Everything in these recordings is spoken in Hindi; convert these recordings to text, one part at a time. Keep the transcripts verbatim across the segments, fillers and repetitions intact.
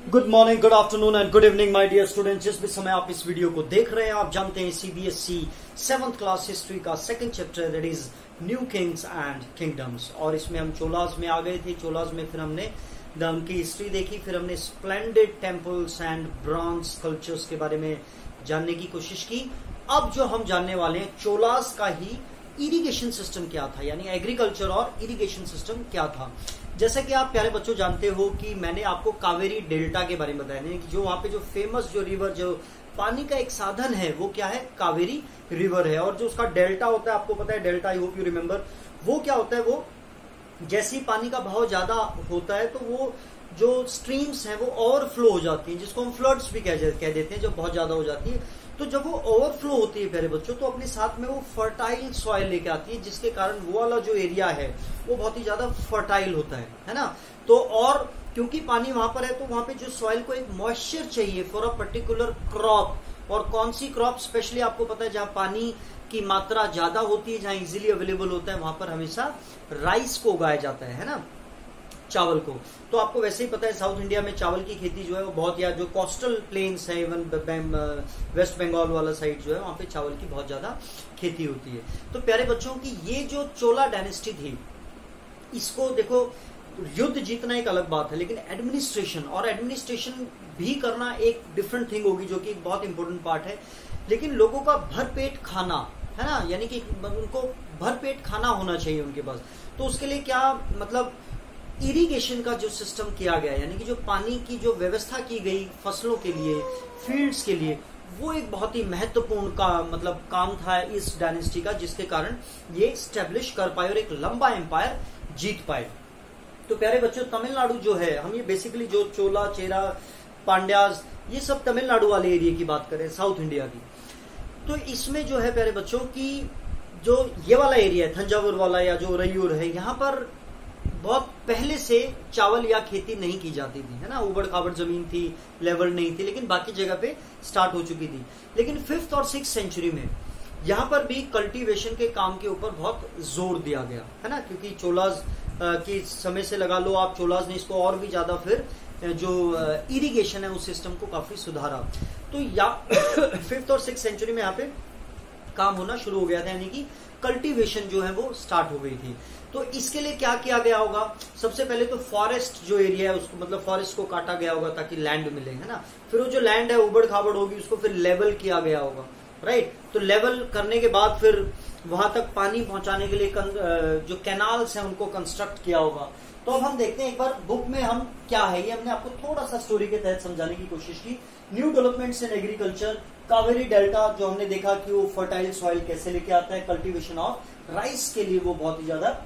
Good morning, good afternoon and good evening my dear students. जिस भी समय आप इस वीडियो को देख रहे हैं, आप जानते हैं सीबीएसई सेवंथ क्लास हिस्ट्री का second chapter that is new kings and kingdoms. और इसमें हम चोलाज में आ गए थे। चोलाज में फिर हमने उनकी हिस्ट्री देखी, फिर हमने splendid temples and bronze cultures के बारे में जानने की कोशिश की। अब जो हम जानने वाले हैं चोलाज का ही इरिगेशन सिस्टम क्या था, यानी एग्रीकल्चर और इरिगेशन सिस्टम क्या था। जैसा कि आप प्यारे बच्चों जानते हो कि मैंने आपको कावेरी डेल्टा के बारे में बताया कि जो वहां पे जो फेमस जो रिवर जो पानी का एक साधन है वो क्या है, कावेरी रिवर है। और जो उसका डेल्टा होता है, आपको पता है delta, I hope you remember, वो क्या होता है, वो जैसे ही पानी का बहाव ज्यादा होता है तो वो जो स्ट्रीम्स हैं वो ओवरफ्लो हो जाती हैं, जिसको हम फ्लड्स भी कह देते हैं जब बहुत ज्यादा हो जाती है। तो जब वो ओवरफ्लो होती है प्यारे बच्चों, तो अपने साथ में वो फर्टाइल सॉइल लेके आती है, जिसके कारण वो वाला जो एरिया है वो बहुत ही ज्यादा फर्टाइल होता है, है ना। तो और क्योंकि पानी वहां पर है तो वहां पे जो सॉइल को एक मॉइस्चर चाहिए फॉर अ पर्टिकुलर क्रॉप। और कौन सी क्रॉप स्पेशली आपको पता है, जहां पानी की मात्रा ज्यादा होती है, जहां इजीली अवेलेबल होता है, वहां पर हमेशा राइस को उगाया जाता है, है ना, चावल को। तो आपको वैसे ही पता है साउथ इंडिया में चावल की खेती जो है वो बहुत, या जो कोस्टल प्लेन्स है, इवन वेस्ट बंगाल वाला साइड जो है, वहां पे चावल की बहुत ज्यादा खेती होती है। तो प्यारे बच्चों की ये जो चोला डायनेस्टी थी, इसको देखो, युद्ध जीतना एक अलग बात है, लेकिन एडमिनिस्ट्रेशन और एडमिनिस्ट्रेशन भी करना एक डिफरेंट थिंग होगी, जो कि एक बहुत इंपॉर्टेंट पार्ट है। लेकिन लोगों का भरपेट खाना, है ना, यानी कि उनको भरपेट खाना होना चाहिए उनके पास। तो उसके लिए क्या मतलब इरिगेशन का जो सिस्टम किया गया, यानी कि जो पानी की जो व्यवस्था की गई फसलों के लिए, फील्ड्स के लिए, वो एक बहुत ही महत्वपूर्ण का मतलब काम था इस डायनेस्टी का, जिसके कारण ये स्टेब्लिश कर पाए और एक लंबा एम्पायर जीत पाए। तो प्यारे बच्चों, तमिलनाडु जो है, हम ये बेसिकली जो चोला, चेरा, पांड्याज, ये सब तमिलनाडु वाले एरिया की बात करें, साउथ इंडिया की, तो इसमें जो है प्यारे बच्चों की जो ये वाला एरिया है, थंजावुर वाला या जो रैयूर है, यहाँ पर बहुत पहले से चावल या खेती नहीं की जाती थी, है ना। उबड़ खाबड़ जमीन थी, लेवल नहीं थी, लेकिन बाकी जगह पे स्टार्ट हो चुकी थी। लेकिन फिफ्थ और सिक्स सेंचुरी में यहाँ पर भी कल्टीवेशन के काम के ऊपर बहुत जोर दिया गया, है ना, क्योंकि चोलाज की समय से लगा लो आप, चोलाज ने इसको और भी ज्यादा फिर जो इरिगेशन है उस सिस्टम को काफी सुधारा। तो या फिफ्थ और सिक्स सेंचुरी में यहाँ पे काम होना शुरू हो गया था, यानी कि कल्टीवेशन जो है वो स्टार्ट हो गई थी। तो इसके लिए क्या किया गया होगा, सबसे पहले तो फॉरेस्ट जो एरिया है उसको मतलब फॉरेस्ट को काटा गया होगा ताकि लैंड मिले, है ना। फिर वो जो लैंड है उबड़ खाबड़ होगी, उसको फिर लेवल किया गया होगा, राइट। तो लेवल करने के बाद फिर वहां तक पानी पहुंचाने के लिए जो कैनाल्स हैं उनको कंस्ट्रक्ट किया होगा। तो अब हम देखते हैं एक बार बुक में हम क्या है, ये हमने आपको थोड़ा सा स्टोरी के तहत समझाने की कोशिश की। New developments in agriculture, Kaveri delta, जो हमने देखा कि वो फर्टाइल सॉइल कैसे लेके आता है, कल्टीवेशन ऑफ राइस के लिए वो बहुत ही ज्यादा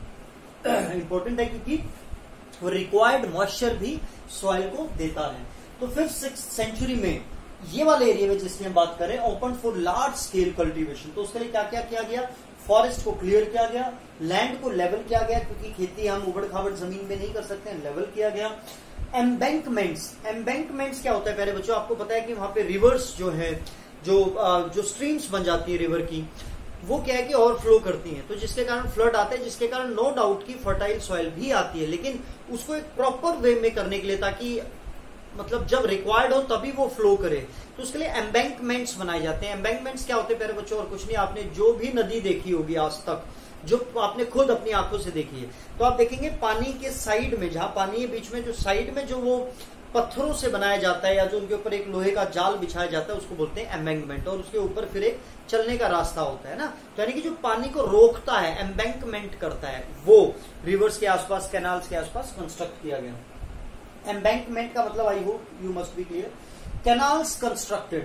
इंपॉर्टेंट है, क्योंकि वो रिक्वायर्ड मॉइस्चर भी सॉइल को देता है। तो फिफ्थ सिक्स सेंचुरी में ये वाले एरिया में जिसकी हम बात करें, open for large scale cultivation. तो उसके लिए क्या क्या किया गया, फॉरेस्ट को क्लियर किया गया, लैंड को लेवल किया गया, क्योंकि खेती हम उबड़ खाबड़ जमीन में नहीं कर सकते हैं, लेवल किया गया। एम्बैंकमेंट्स, एम्बैंकमेंट्स क्या होता है प्यारे बच्चों, आपको पता है कि वहां पे रिवर्स जो है, जो जो स्ट्रीम्स बन जाती है रिवर की, वो क्या है कि ओवरफ्लो करती हैं, तो जिसके कारण फ्लड आता है, जिसके कारण नो डाउट की फर्टाइल सॉइल भी आती है, लेकिन उसको एक प्रॉपर वे में करने के लिए, ताकि मतलब जब रिक्वायर्ड हो तभी वो फ्लो करे, तो उसके लिए एम्बैंकमेंट्स बनाए जाते हैं। एम्बैंकमेंट्स क्या होते हैं प्यारे बच्चों, और कुछ नहीं, आपने जो भी नदी देखी होगी आज तक, जो आपने खुद अपनी आंखों से देखी है, तो आप देखेंगे पानी के साइड में, जहां पानी है बीच में, जो साइड में जो वो पत्थरों से बनाया जाता है या जो उनके ऊपर एक लोहे का जाल बिछाया जाता है, उसको बोलते हैं एम्बैंकमेंट। और उसके ऊपर फिर एक चलने का रास्ता होता है ना, तो यानी कि जो पानी को रोकता है, एम्बैंकमेंट करता है, वो रिवर्स के आसपास, कैनाल्स के आसपास कंस्ट्रक्ट किया गया। एम्बैंकमेंट का मतलब I hope you must be clear. Canals constructed,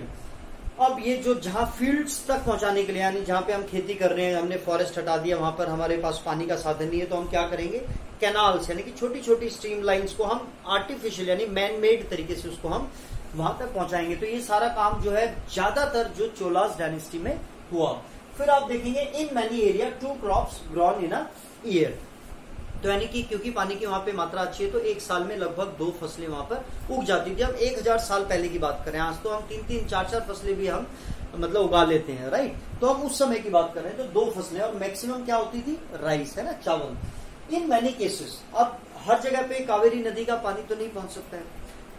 अब ये जो जहां फील्ड्स तक पहुंचाने के लिए, यानी जहां पे हम खेती कर रहे हैं, हमने फॉरेस्ट हटा दिया, वहां पर हमारे पास पानी का साधन नहीं है, तो हम क्या करेंगे, कैनाल्स यानी कि छोटी छोटी स्ट्रीम लाइंस को हम आर्टिफिशियल यानी मैन मेड तरीके से उसको हम वहां तक पहुंचाएंगे। तो ये सारा काम जो है ज्यादातर जो चोलास डायनेस्टी में हुआ। फिर आप देखेंगे in many area two crops grown in a year, तो यानी कि क्योंकि पानी की वहां पे मात्रा अच्छी है, तो एक साल में लगभग दो फसलें वहां पर उग जाती थी। हम एक हजार साल पहले की बात करें, आज तो हम तीन तीन चार चार फसलें भी हम मतलब उगा लेते हैं, राइट। तो हम उस समय की बात कर रहे हैं, तो दो फसलें, और मैक्सिमम क्या होती थी, राइस, है ना, चावल। इन मैनी केसेस, अब हर जगह पे कावेरी नदी का पानी तो नहीं पहुंच सकता है,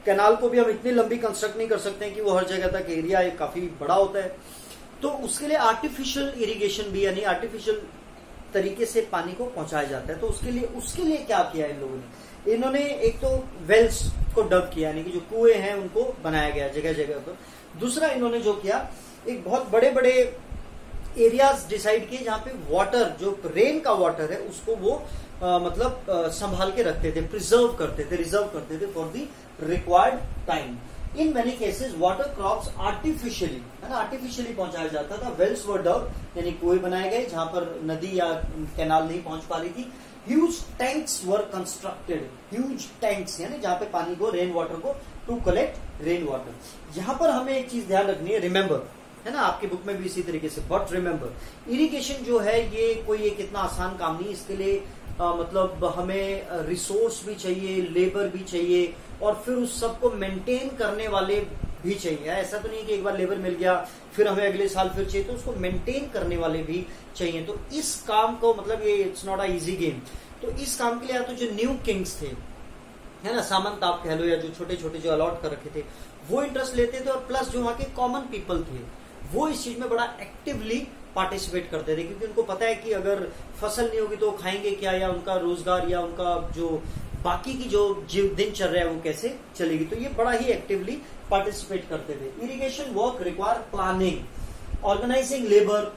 कैनाल को भी हम इतनी लंबी कंस्ट्रक्ट नहीं कर सकते हैं कि वो हर जगह तक एरिया काफी बड़ा होता है, तो उसके लिए आर्टिफिशियल इरिगेशन भी यानी आर्टिफिशियल तरीके से पानी को पहुंचाया जाता है। तो उसके लिए उसके लिए क्या किया इन लोगों ने, इन्होंने एक तो वेल्स को डब किया यानी कि जो कुएं हैं उनको बनाया गया जगह जगह पर। दूसरा इन्होंने जो किया, एक बहुत बड़े बड़े एरियाज डिसाइड किए जहां पे वाटर, जो रेन का वाटर है उसको वो आ, मतलब संभाल के रखते थे, प्रिजर्व करते थे, रिजर्व करते थे for the required time. In many cases water crops artificially है ना आर्टिफिशियली पहुंचाया जाता था। वेल्स वर डग यानी कुएं बनाए गए जहां पर नदी या कैनाल नहीं पहुंच पा रही थी। Huge tanks were constructed, huge tanks यानी जहां पे पानी को, रेन वाटर को टू कलेक्ट रेन वाटर। यहां पर हमें एक चीज ध्यान रखनी है, रिमेंबर है ना, आपकी बुक में भी इसी तरीके से, बट रिमेंबर इरिगेशन जो है ये कोई एक इतना आसान काम नहीं। इसके लिए आ, मतलब हमें रिसोर्स भी चाहिए, लेबर भी चाहिए और फिर उस सबको मेंटेन करने वाले भी चाहिए। ऐसा तो नहीं कि एक बार लेबर मिल गया फिर हमें अगले साल फिर चाहिए, तो उसको मेंटेन करने वाले भी चाहिए। तो इस काम को मतलब ये it's not a easy game. तो इस काम के लिए या तो जो न्यू किंग्स थे है ना, सामंत आप कह लो, या जो छोटे छोटे जो अलॉट कर रखे थे वो इंटरेस्ट लेते थे, और प्लस जो वहां के कॉमन पीपल थे वो इस चीज में बड़ा एक्टिवली पार्टिसिपेट करते थे, क्योंकि उनको पता है कि अगर फसल नहीं होगी तो खाएंगे क्या, या उनका रोजगार या उनका जो बाकी की जो जीव दिनचर्या है वो कैसे चलेगी। तो ये बड़ा ही एक्टिवली पार्टिसिपेट करते थे। Irrigation work require planning, organizing labour,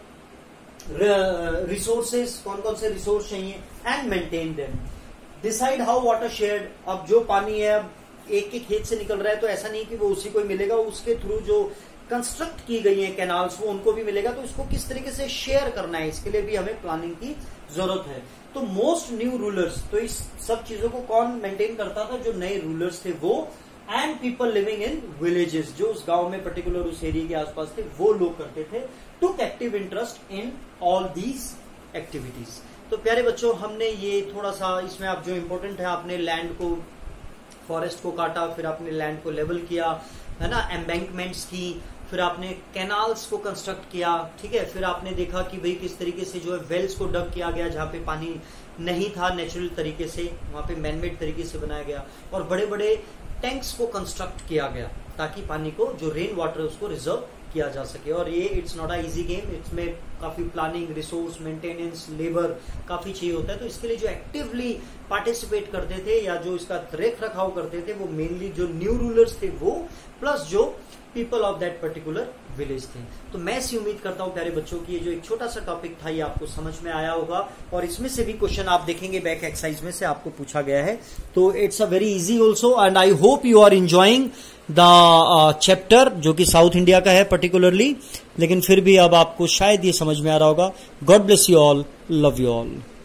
resources, कौन कौन से रिसोर्स चाहिए, and maintain them, decide how water shared. अब जो पानी है अब एक एक खेत से निकल रहा है तो ऐसा नहीं कि वो उसी को ही मिलेगा, उसके थ्रू जो कंस्ट्रक्ट की गई है कैनाल्स वो उनको भी मिलेगा। तो इसको किस तरीके से शेयर करना है, इसके लिए भी हमें प्लानिंग की जरूरत है। तो मोस्ट न्यू रूलर्स, तो इस सब चीजों को कौन मेंटेन करता था, जो नए रूलर्स थे वो, and people living in villages, जो उस गांव में पर्टिकुलर उस एरिया के आसपास थे वो लोग करते थे। Took active interest in all these activities. तो प्यारे बच्चों, हमने ये थोड़ा सा इसमें आप जो इम्पोर्टेंट है, आपने लैंड को, फॉरेस्ट को काटा, फिर आपने लैंड को लेवल किया है ना, एम्बैंकमेंट्स की, फिर आपने कैनाल्स को कंस्ट्रक्ट किया, ठीक है, फिर आपने देखा कि भाई किस तरीके से जो है वेल्स को डग किया गया जहां पे पानी नहीं था नेचुरल तरीके से, वहां पे मैनमेड तरीके से बनाया गया, और बड़े बड़े टैंक्स को कंस्ट्रक्ट किया गया ताकि पानी को, जो रेन वाटर है उसको रिजर्व किया जा सके। और ये it's not a easy game, इसमें काफी प्लानिंग, रिसोर्स, मेंटेनेंस, लेबर काफी चाहिए होता है। तो इसके लिए जो एक्टिवली पार्टिसिपेट करते थे या जो इसका देख रखाव करते थे वो मेनली जो न्यू रूलर्स थे वो, प्लस जो people of that particular village थे। तो मैं ऐसी उम्मीद करता हूं प्यारे बच्चों की ये जो एक छोटा सा टॉपिक था ये आपको समझ में आया होगा, और इसमें से भी क्वेश्चन आप देखेंगे बैक एक्सरसाइज में से आपको पूछा गया है। तो it's a very easy also, and I hope you are enjoying the chapter जो कि साउथ इंडिया का है पर्टिकुलरली, लेकिन फिर भी अब आपको शायद ये समझ में आ रहा होगा। God bless you all, love you all.